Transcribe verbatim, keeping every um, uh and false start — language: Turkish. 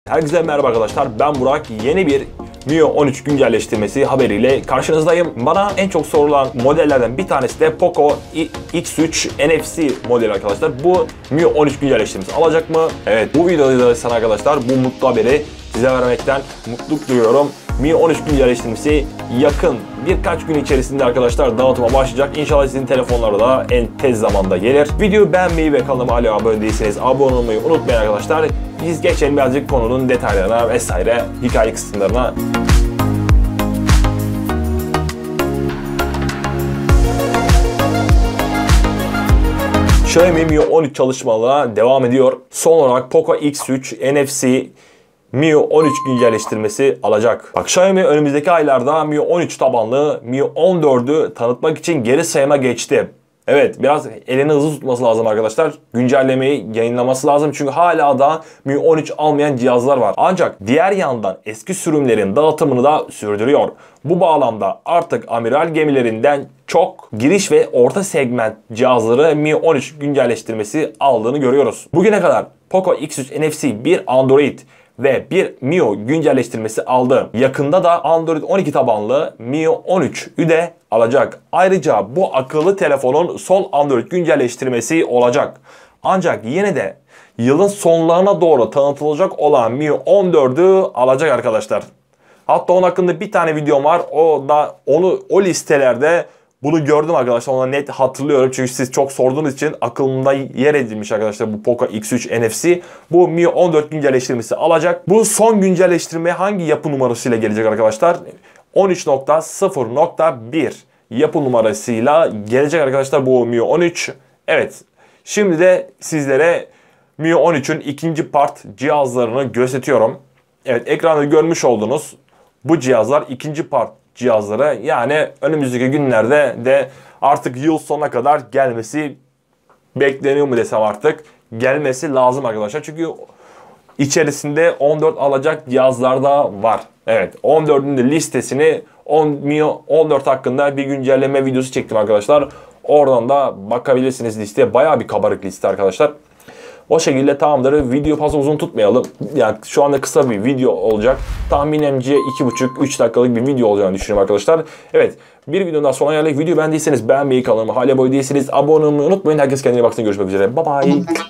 Herkese merhaba arkadaşlar, ben Burak. Yeni bir M I U on üç güncelleştirmesi haberiyle karşınızdayım. Bana en çok sorulan modellerden bir tanesi de Poco X üç N F C modeli arkadaşlar. Bu M I U on üç güncelleştirmesi alacak mı? Evet, bu videoda da sana arkadaşlar bu mutlu haberi size vermekten mutluluk duyuyorum. M I U on üç güncelleştirmesi yakın birkaç gün içerisinde arkadaşlar dağıtıma başlayacak. İnşallah sizin telefonlara da en tez zamanda gelir. Videoyu beğenmeyi ve kanalıma hala abone değilseniz abone olmayı unutmayın arkadaşlar. Biz geçelim birazcık konunun detaylarına vesaire, hikaye kısımlarına. Xiaomi M I U on üç çalışmalarına devam ediyor. Son olarak Poco X üç N F C M I U on üç güncelleştirmesi alacak. Bak, Xiaomi önümüzdeki aylarda M I U on üç tabanlı M I U on dördü tanıtmak için geri sayıma geçti. Evet, biraz elini hızlı tutması lazım arkadaşlar. Güncellemeyi yayınlaması lazım çünkü hala da M I U on üç almayan cihazlar var. Ancak diğer yandan eski sürümlerin dağıtımını da sürdürüyor. Bu bağlamda artık amiral gemilerinden çok giriş ve orta segment cihazları M I U on üç güncelleştirmesi aldığını görüyoruz. Bugüne kadar Poco X üç N F C bir Android ve bir M I U güncelleştirmesi aldı. Yakında da Android on iki tabanlı M I U on üç'ü de alacak. Ayrıca bu akıllı telefonun son Android güncelleştirmesi olacak. Ancak yine de yılın sonlarına doğru tanıtılacak olan M I U on dördü alacak arkadaşlar. Hatta onun hakkında bir tane videom var. O da onu o listelerde bunu gördüm arkadaşlar. Ona net hatırlıyorum. Çünkü siz çok sorduğunuz için aklımda yer edilmiş arkadaşlar bu Poco X üç N F C. Bu M I U on dört güncelleştirmesi alacak. Bu son güncelleştirme hangi yapı numarasıyla gelecek arkadaşlar? on üç nokta sıfır nokta bir yapı numarasıyla gelecek arkadaşlar bu M I U on üç. Evet. Şimdi de sizlere M I U on üçün ikinci part cihazlarını gösteriyorum. Evet, ekranda görmüş olduğunuz bu cihazlar ikinci part cihazları. Yani önümüzdeki günlerde de artık yıl sonuna kadar gelmesi bekleniyor mu desem, artık gelmesi lazım arkadaşlar. Çünkü içerisinde on dört alacak cihazlar da var. Evet, on dördün de listesini M I U on dört hakkında bir güncelleme videosu çektim arkadaşlar. Oradan da bakabilirsiniz listeye. Bayağı bir kabarık liste arkadaşlar. O şekilde tamamdır. Video fazla uzun tutmayalım. Yani şu anda kısa bir video olacak. Tahminimce iki buçuk üç dakikalık bir video olacağını düşünüyorum arkadaşlar. Evet, bir videonun daha sonuna geldik. Video beğendiyseniz beğenmeyi, kanalıma hala abone değilseniz abone olmayı unutmayın. Herkes kendine baksın. Görüşmek üzere. Bye bye.